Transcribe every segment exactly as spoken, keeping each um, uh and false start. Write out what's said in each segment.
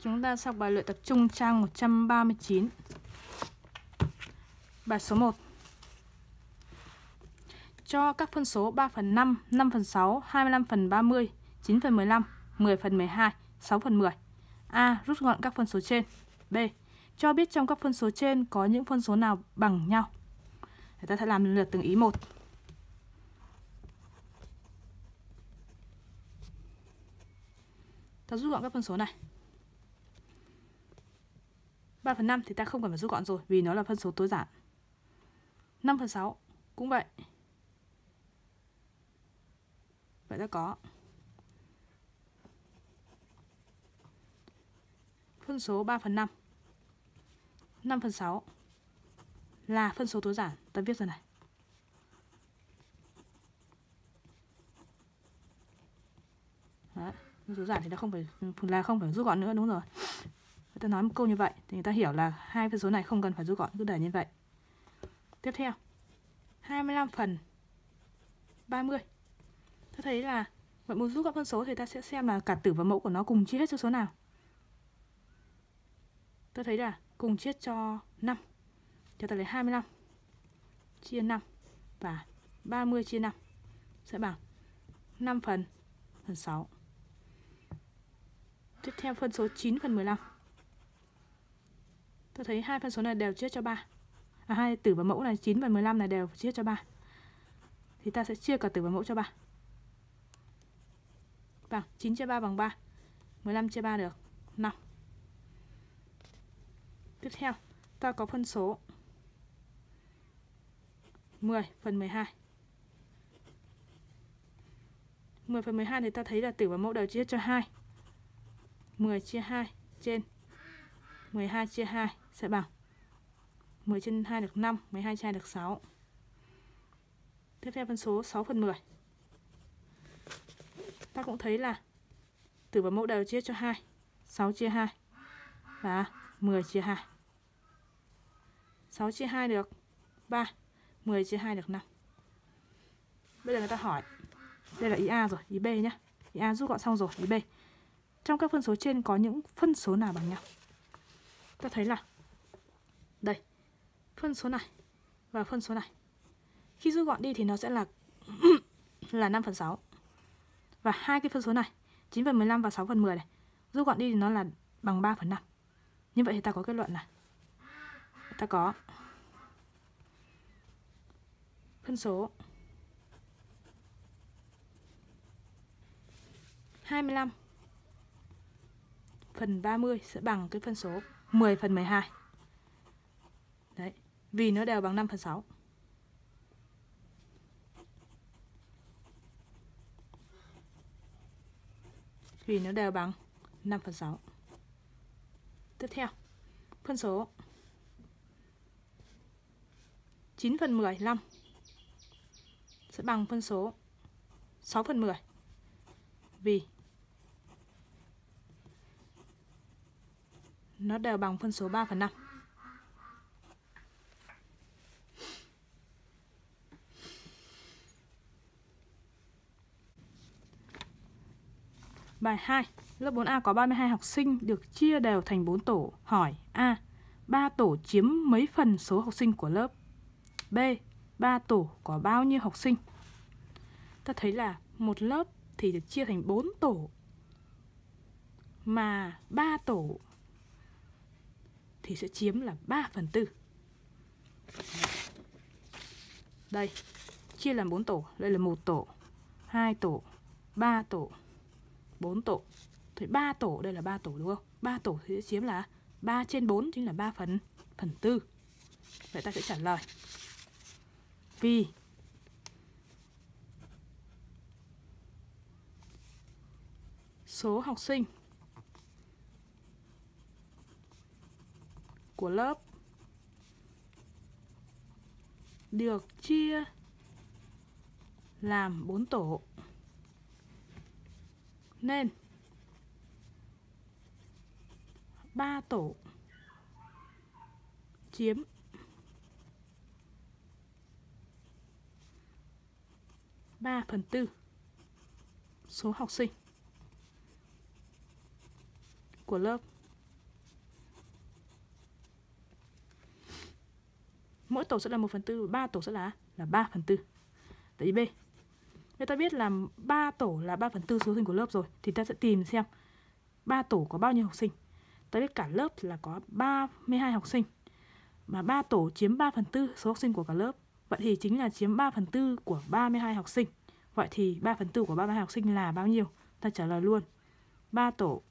Chúng ta học bài luyện tập trung trang một trăm ba mươi chín. Bài số một. Cho các phân số ba phần năm, năm phần sáu, hai mươi lăm phần ba mươi, chín phần mười lăm, mười phần mười hai, sáu phần mười. A. Rút gọn các phân số trên. B. Cho biết trong các phân số trên có những phân số nào bằng nhau. Để ta sẽ làm lần lượt từng ý một. Ta rút gọn các phân số này. ba phần năm thì ta không cần phải rút gọn rồi vì nó là phân số tối giản. năm phần sáu cũng vậy. Vậy ta có phân số ba phần năm, năm phần sáu là phân số tối giản. Ta viết ra này. Đấy, phân số giản thì nó không phải là không phải rút gọn nữa, đúng rồi. Ta nói một câu như vậy thì người ta hiểu là hai phân số này không cần phải rút gọn, cứ để như vậy. Tiếp theo, hai mươi lăm phần ba mươi. Ta thấy là vậy muốn rút gọn phân số thì ta sẽ xem là cả tử và mẫu của nó cùng chia hết cho số nào. Ta thấy là cùng chia cho năm. Cho ta lấy hai mươi lăm chia năm và ba mươi chia năm sẽ bằng năm phần phần sáu. Tiếp theo phân số chín phần mười lăm. Ta thấy hai phân số này đều chia cho ba. À, hai tử và mẫu này chín và mười lăm này đều chia cho ba. Thì ta sẽ chia cả tử và mẫu cho ba. Bằng chín chia ba bằng ba. mười lăm chia ba được năm. Tiếp theo, ta có phân số mười phần mười hai. mười phần mười hai thì ta thấy là tử và mẫu đều chia cho hai. mười chia hai trên mười hai chia hai sẽ bằng mười trên hai được năm, mười hai chia hai được sáu. Tiếp theo phân số sáu phần mười. Ta cũng thấy là tử và mẫu đều chia cho hai. sáu chia hai và mười chia hai. sáu chia hai được ba, mười chia hai được năm. Bây giờ người ta hỏi, đây là ý A rồi, ý B nhé. Ý A rút gọn xong rồi, ý B. Trong các phân số trên có những phân số nào bằng nhau? Ta thấy là đây, phân số này và phân số này. Khi rút gọn đi thì nó sẽ là là năm phần sáu. Và hai cái phân số này, chín phần mười lăm và sáu phần mười này, rút gọn đi thì nó là bằng ba phần năm. Như vậy thì ta có kết luận là ta có phân số hai mươi lăm phần ba mươi sẽ bằng cái phân số mười phần mười hai. Đấy, vì nó đều bằng năm phần sáu. Vì nó đều bằng năm phần sáu. Tiếp theo, phân số chín phần mười lăm sẽ bằng phân số sáu phần mười. Vì nó đều bằng phân số ba phần năm. Bài hai. Lớp bốn A có ba mươi hai học sinh được chia đều thành bốn tổ. Hỏi A. ba tổ chiếm mấy phần số học sinh của lớp? B. ba tổ có bao nhiêu học sinh? Ta thấy là một lớp thì được chia thành bốn tổ. Mà ba tổ thì sẽ chiếm là ba phần tư. Đây, chia làm bốn tổ. Đây là một tổ, hai tổ, ba tổ, bốn tổ. Thì ba tổ, đây là ba tổ đúng không? ba tổ thì sẽ chiếm là ba trên bốn, chính là ba phần phần tư. Vậy ta sẽ trả lời. Vì số học sinh của lớp được chia làm bốn tổ nên ba tổ chiếm ba phần tư số học sinh của lớp mỗi tổ sẽ là một phần tư, ba tổ sẽ là là ba phần tư. Tại ý B. Nếu ta biết là ba tổ là ba phần tư số học sinh của lớp rồi thì ta sẽ tìm xem ba tổ có bao nhiêu học sinh. Ta biết cả lớp là có ba mươi hai học sinh. Mà ba tổ chiếm ba phần tư số học sinh của cả lớp. Vậy thì chính là chiếm ba phần tư của ba mươi hai học sinh. Vậy thì ba phần tư của ba mươi hai học sinh là bao nhiêu? Ta trả lời luôn. ba tổ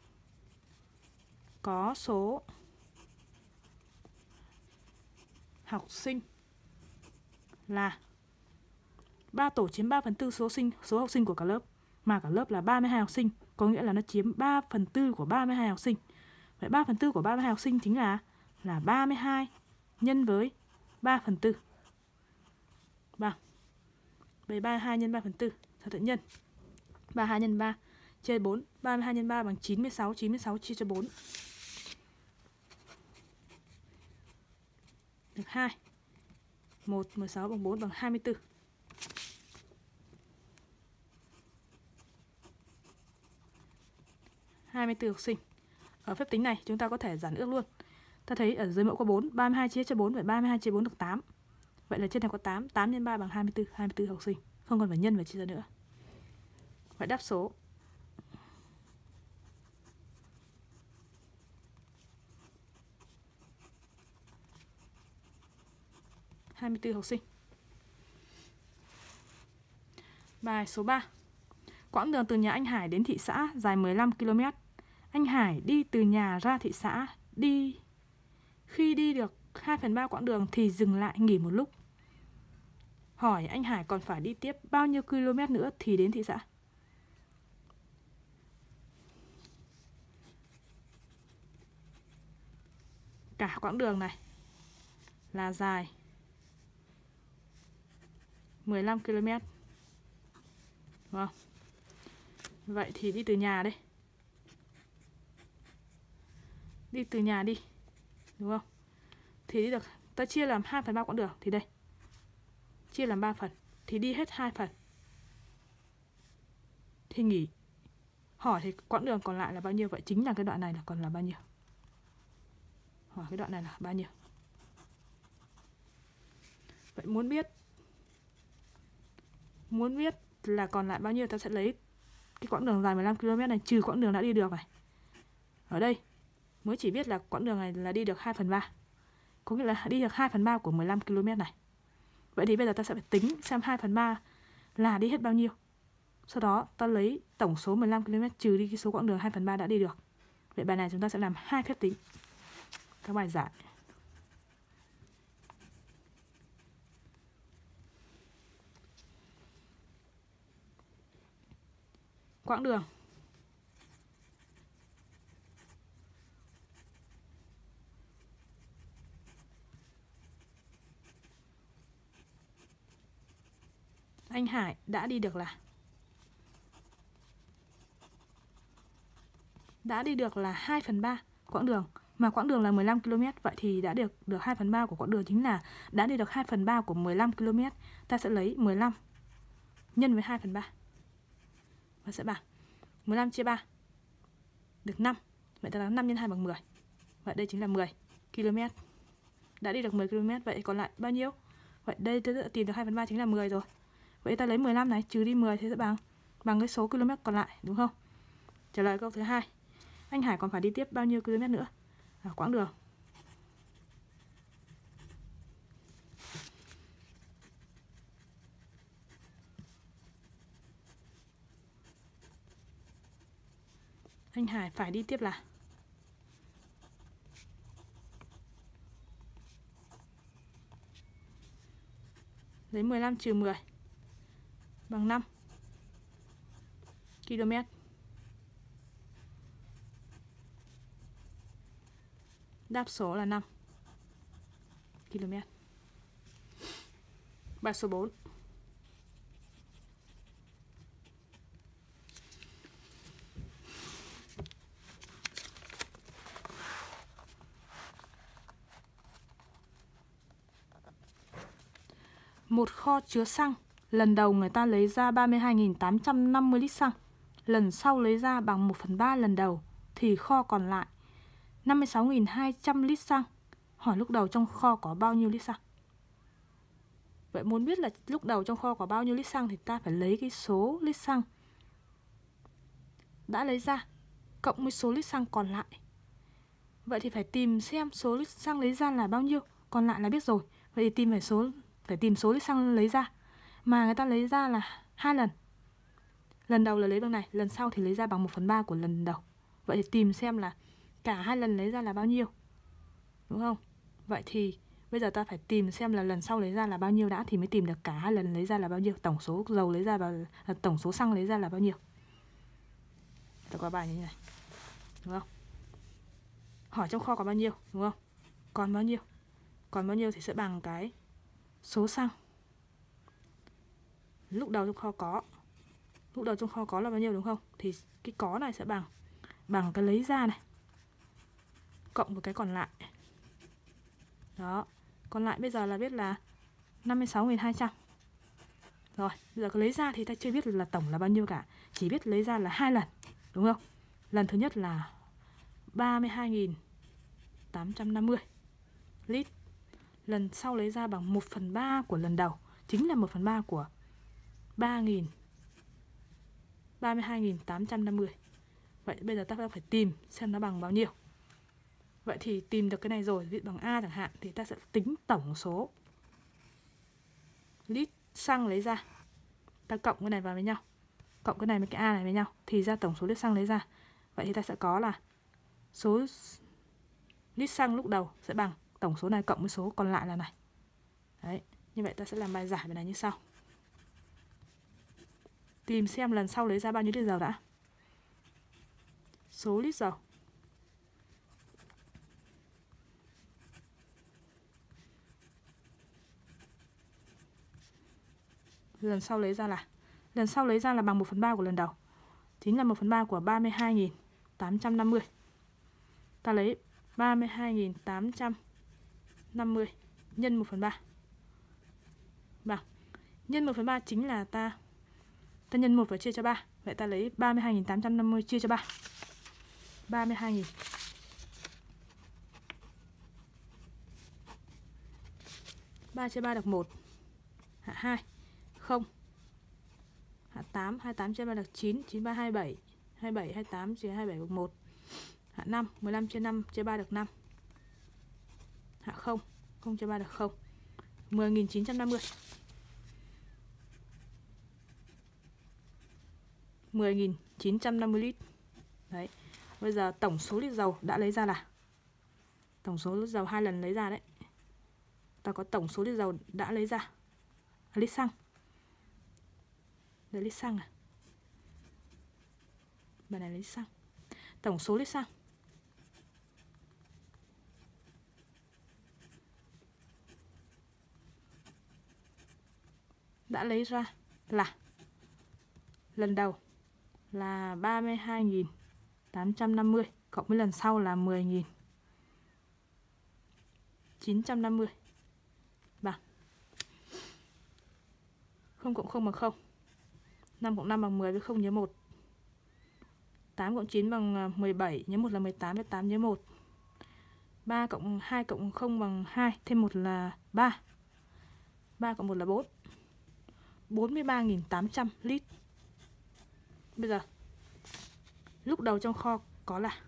có số học sinh là ba tổ chiếm ba phần tư số sinh số học sinh của cả lớp, mà cả lớp là ba mươi hai học sinh, có nghĩa là nó chiếm ba phần tư của ba mươi hai học sinh. Vậy ba phần tư của ba mươi hai học sinh chính là là ba mươi hai nhân với ba phần tư. Vâng. Vậy ba mươi hai nhân ba phần tư, sao tự nhân? ba mươi hai nhân ba chia bốn, ba mươi hai nhân ba bằng chín mươi sáu, chín mươi sáu chia cho bốn. Được hai. một, mười sáu bằng bốn bằng hai mươi tư. hai mươi tư học sinh. Ở phép tính này chúng ta có thể giản ước luôn. Ta thấy ở dưới mẫu có bốn, ba mươi hai chia cho bốn, vậy ba mươi hai chia bốn được tám. Vậy là trên này có tám, tám nhân ba bằng hai mươi tư, hai mươi tư học sinh. Không còn phải nhân và chia ra nữa. Vậy đáp số hai mươi tư học sinh. Bài số ba. Quãng đường từ nhà anh Hải đến thị xã dài mười lăm ki lô mét. Anh Hải đi từ nhà ra thị xã, đi khi đi được hai phần ba quãng đường thì dừng lại nghỉ một lúc. Hỏi anh Hải còn phải đi tiếp bao nhiêu km nữa thì đến thị xã? Cả quãng đường này là dài mười lăm ki lô mét. Đúng không? Vậy thì đi từ nhà đây. Đi từ nhà đi. Đúng không? Thì đi được, ta chia làm hai phần ba quãng đường thì đây. Chia làm ba phần thì đi hết hai phần. Thì nghỉ. Hỏi thì quãng đường còn lại là bao nhiêu? Vậy chính là cái đoạn này là còn là bao nhiêu? Hỏi cái đoạn này là bao nhiêu? Vậy muốn biết Muốn biết là còn lại bao nhiêu, ta sẽ lấy cái quãng đường dài mười lăm ki lô mét này trừ quãng đường đã đi được này. Ở đây mới chỉ biết là quãng đường này là đi được hai phần ba. Có nghĩa là đi được hai phần ba của mười lăm ki lô mét này. Vậy thì bây giờ ta sẽ phải tính xem hai phần ba là đi hết bao nhiêu. Sau đó ta lấy tổng số mười lăm ki lô mét trừ đi cái số quãng đường hai phần ba đã đi được. Vậy bài này chúng ta sẽ làm hai phép tính. Các bài giải. Quãng đường anh Hải đã đi được là đã đi được là hai phần ba quãng đường, mà quãng đường là mười lăm ki lô mét. Vậy thì đã được được hai phần ba của quãng đường chính là đã đi được hai phần ba của mười lăm ki lô mét. Ta sẽ lấy mười lăm nhân với hai phần ba và sẽ bằng mười lăm chia ba được năm. Vậy ta là năm nhân hai bằng mười. Vậy đây chính là mười ki lô mét. Đã đi được mười ki lô mét. Vậy còn lại bao nhiêu? Vậy đây tôi đã tìm được hai phần ba chính là mười rồi. Vậy ta lấy mười lăm này trừ đi mười thì sẽ bằng bằng cái số km còn lại, đúng không? Trả lời câu thứ hai. Anh Hải còn phải đi tiếp bao nhiêu km nữa? À, quãng đường anh Hải phải đi tiếp là lấy mười lăm trừ mười bằng năm km. Đáp số là năm km. Bài số bốn. Một kho chứa xăng, lần đầu người ta lấy ra ba mươi hai nghìn tám trăm năm mươi lít xăng, lần sau lấy ra bằng một phần ba lần đầu, thì kho còn lại năm mươi sáu nghìn hai trăm lít xăng. Hỏi lúc đầu trong kho có bao nhiêu lít xăng? Vậy muốn biết là lúc đầu trong kho có bao nhiêu lít xăng thì ta phải lấy cái số lít xăng đã lấy ra cộng với số lít xăng còn lại. Vậy thì phải tìm xem số lít xăng lấy ra là bao nhiêu, còn lại là biết rồi. Vậy thì tìm phải số phải tìm số lít xăng lấy ra. Mà người ta lấy ra là hai lần. Lần đầu là lấy bằng này, lần sau thì lấy ra bằng một phần ba của lần đầu. Vậy thì tìm xem là cả hai lần lấy ra là bao nhiêu. Đúng không? Vậy thì bây giờ ta phải tìm xem là lần sau lấy ra là bao nhiêu đã thì mới tìm được cả hai lần lấy ra là bao nhiêu, tổng số dầu lấy ra và tổng số xăng lấy ra là bao nhiêu. Ta có bài như thế này. Đúng không? Hỏi trong kho có bao nhiêu, đúng không? Còn bao nhiêu? Còn bao nhiêu thì sẽ bằng cái số xăng lúc đầu trong kho có. Lúc đầu trong kho có là bao nhiêu đúng không? Thì cái có này sẽ bằng bằng cái lấy ra này cộng với cái còn lại. Đó. Còn lại bây giờ là biết là năm mươi sáu nghìn hai trăm. Rồi, bây giờ cái lấy ra thì ta chưa biết là tổng là bao nhiêu cả, chỉ biết lấy ra là hai lần, đúng không? Lần thứ nhất là ba mươi hai nghìn tám trăm năm mươi lít. Lần sau lấy ra bằng một phần ba của lần đầu, chính là một phần ba của ba nghìn ba mươi hai nghìn tám trăm năm mươi. Vậy bây giờ ta phải tìm xem nó bằng bao nhiêu. Vậy thì tìm được cái này rồi, ví dụ bằng A chẳng hạn, thì ta sẽ tính tổng số lít xăng lấy ra. Ta cộng cái này vào với nhau, cộng cái này với cái A này với nhau thì ra tổng số lít xăng lấy ra. Vậy thì ta sẽ có là số lít xăng lúc đầu sẽ bằng tổng số này cộng với số còn lại là này. Đấy, như vậy ta sẽ làm bài giải bài này như sau. Tìm xem lần sau lấy ra bao nhiêu lít dầu đã. Số lít dầu lần sau lấy ra là lần sau lấy ra là bằng một phần ba của lần đầu, chính là một phần ba của ba mươi hai nghìn tám trăm năm mươi. Ta lấy ba mươi hai nghìn tám trăm năm mươi nhân một phần ba bằng nhân một phần ba chính là ta ta nhân một và chia cho ba. Vậy ta lấy ba mươi hai nghìn tám trăm năm mươi chia cho ba. ba mươi hai nghìn ba chia ba được một, hạ hai, không, hạ tám, hai mươi tám chia ba được chín, chín ba hai mươi bảy, hai mươi bảy, hai mươi tám chia hai mươi bảy được một, hạ năm, mười lăm chia năm chia ba được năm, hạ không, không chia ba được không, mười nghìn chín trăm năm mươi. mười nghìn chín trăm năm mươi lít. Đấy. Bây giờ tổng số lít dầu đã lấy ra là tổng số lít dầu hai lần lấy ra đấy. Ta có tổng số lít dầu đã lấy ra. À, lít xăng. Đây lít xăng à. Bài này là lít xăng. Tổng số lít xăng đã lấy ra là lần đầu là ba mươi hai nghìn tám trăm năm mươi cộng với lần sau là mười nghìn chín trăm năm mươi bằng không cộng không bằng không, năm cộng năm bằng mười với không nhớ một, tám cộng chín bằng mười bảy, nhớ một là mười tám với tám nhớ một, ba cộng hai cộng không bằng hai, thêm một là ba, ba cộng một là bốn, bốn mươi ba nghìn tám trăm lít. Bây giờ lúc đầu trong kho có là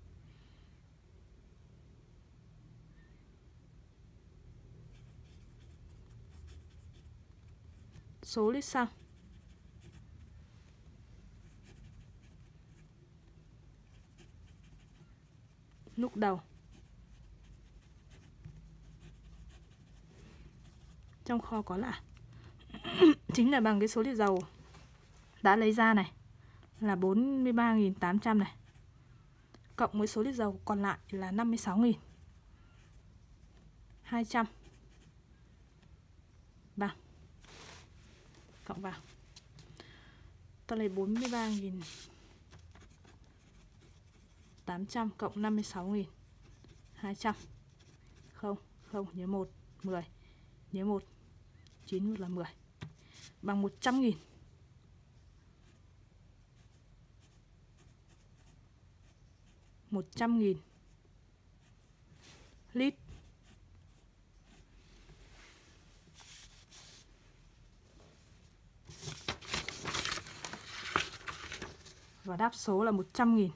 số lít xăng lúc đầu trong kho có là chính là bằng cái số lít dầu đã lấy ra này là bốn mươi ba nghìn tám trăm này, cộng với số lít dầu còn lại là năm mươi sáu nghìn hai trăm bằng, cộng vào. Ta lấy bốn mươi ba nghìn tám trăm cộng năm mươi sáu nghìn hai trăm. Không, không, nhớ một, mười, nhớ một, chín là mười. Bằng một trăm nghìn. một trăm nghìn lít. Và đáp số là một trăm nghìn.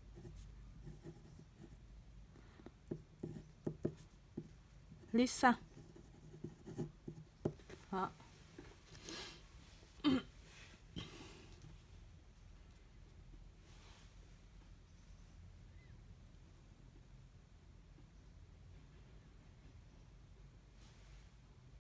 Lisa.